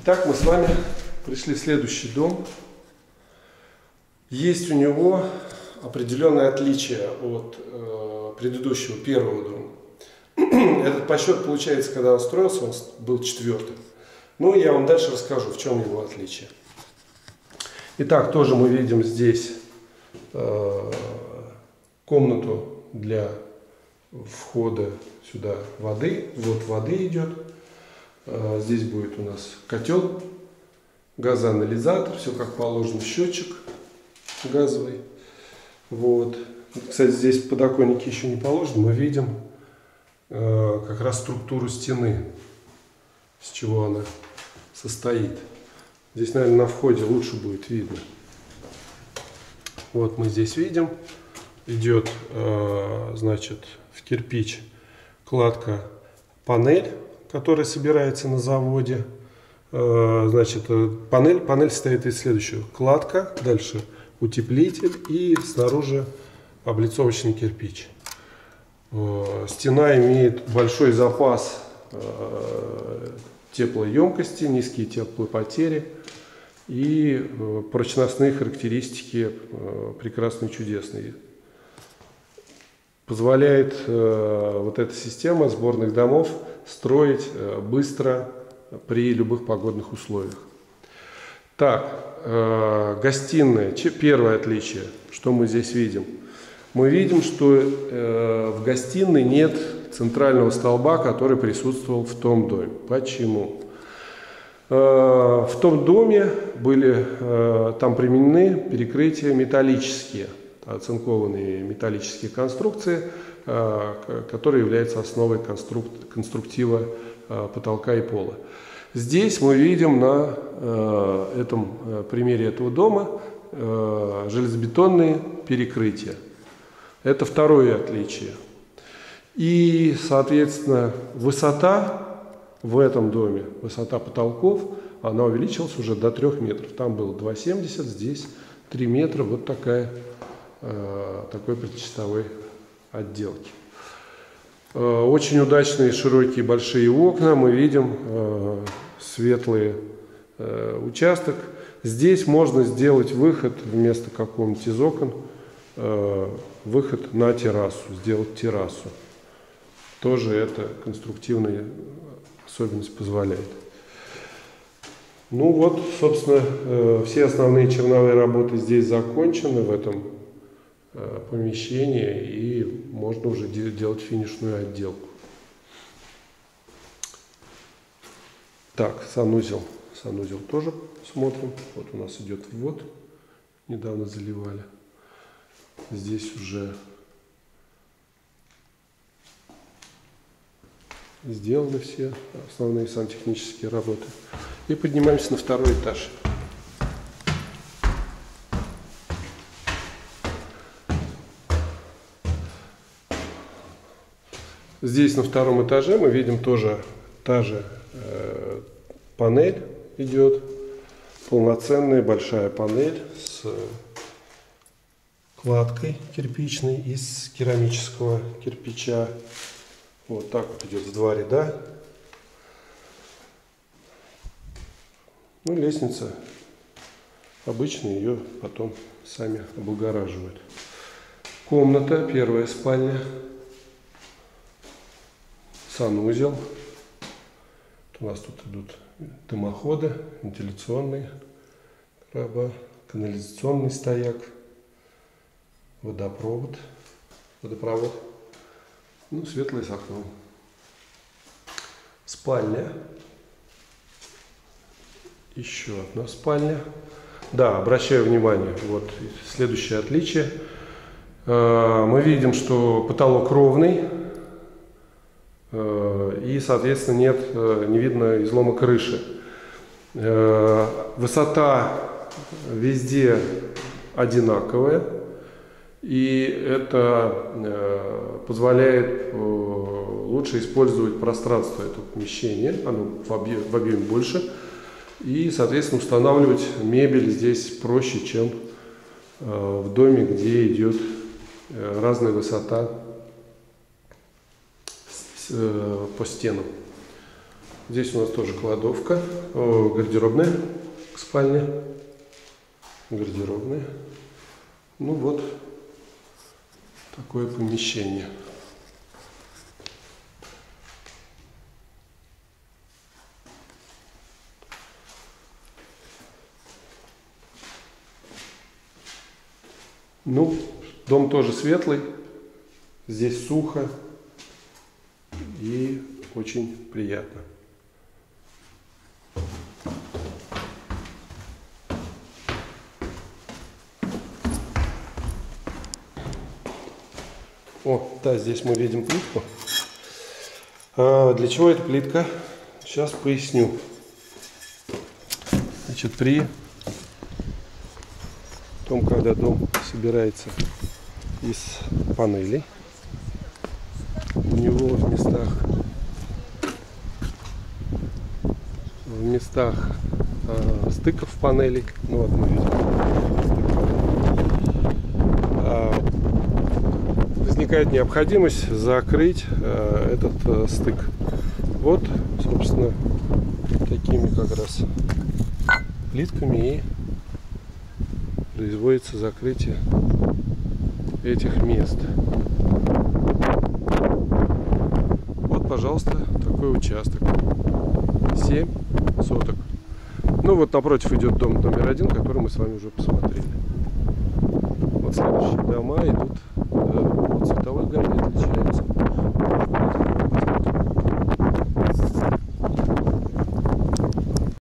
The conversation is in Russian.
Итак, мы с вами пришли в следующий дом. Есть у него определенное отличие от предыдущего первого дома. Этот подсчет, получается, когда он строился, он был четвертым. Ну, я вам дальше расскажу, в чем его отличие. Итак, тоже мы видим здесь комнату для входа сюда воды. Вот воды идет. Здесь будет у нас котел, газоанализатор, все как положено, счетчик газовый. Вот. Кстати, здесь подоконники еще не положены. Мы видим как раз структуру стены, с чего она состоит. Здесь, наверное, на входе лучше будет видно. Вот мы здесь видим, идет, значит, в кирпич кладка панель, которая собирается на заводе. Значит, панель состоит из следующего: кладка, дальше утеплитель и снаружи облицовочный кирпич. Стена имеет большой запас теплоемкости, низкие теплопотери и прочностные характеристики прекрасные, чудесные. Позволяет вот эта система сборных домов строить быстро при любых погодных условиях. Так, гостиная. Первое отличие, что мы здесь видим? Мы видим, что в гостиной нет центрального столба, который присутствовал в том доме. Почему? В том доме были там применены перекрытия металлические, оцинкованные металлические конструкции, которые являются основой конструктива потолка и пола. Здесь мы видим на этом примере этого дома железобетонные перекрытия. Это второе отличие. И, соответственно, высота в этом доме, высота потолков, она увеличилась уже до 3 метров. Там было 2,70, здесь 3 метра. Вот такой предчистовой отделки. Очень удачные широкие большие окна. Мы видим светлый участок. Здесь можно сделать выход вместо какого-нибудь из окон, выход на террасу, сделать террасу. Тоже эта конструктивная особенность позволяет. Ну вот, собственно, все основные черновые работы здесь закончены в этом помещении, и можно уже делать финишную отделку. Так, санузел. Санузел тоже смотрим. Вот у нас идет ввод. Недавно заливали. Здесь уже сделаны все основные сантехнические работы. И поднимаемся на второй этаж. Здесь на втором этаже мы видим тоже та же панель идет. Полноценная большая панель с кладкой кирпичной из керамического кирпича. Вот так вот идет в 2 ряда. Ну, лестница обычная, ее потом сами облагораживают. Комната, первая спальня. Санузел. У нас тут идут дымоходы, вентиляционные короба, канализационный стояк, водопровод. Ну, светлое с окном. Спальня. Еще одна спальня. Да, обращаю внимание, вот следующее отличие. Мы видим, что потолок ровный. И, соответственно, не видно излома крыши. Высота везде одинаковая. И это позволяет лучше использовать пространство этого помещения. Оно в объеме больше. И, соответственно, устанавливать мебель здесь проще, чем в доме, где идет разная высота по стенам. Здесь у нас тоже кладовка, гардеробная к спальне. Гардеробная. Ну вот такое помещение. Ну, дом тоже светлый, здесь сухо и очень приятно. О, да, здесь мы видим плитку. Для чего эта плитка? Сейчас поясню. Значит, при том, когда дом собирается из панелей, у него в местах стыков панелей, ну вот мы видим, возникает необходимость закрыть этот стык. Вот, собственно, такими как раз плитками и производится закрытие этих мест. Вот, пожалуйста, такой участок. 7 соток. Ну вот напротив идет дом номер 1, который мы с вами уже посмотрели. Вот следующие дома идут по цветовой гамме, отличаются.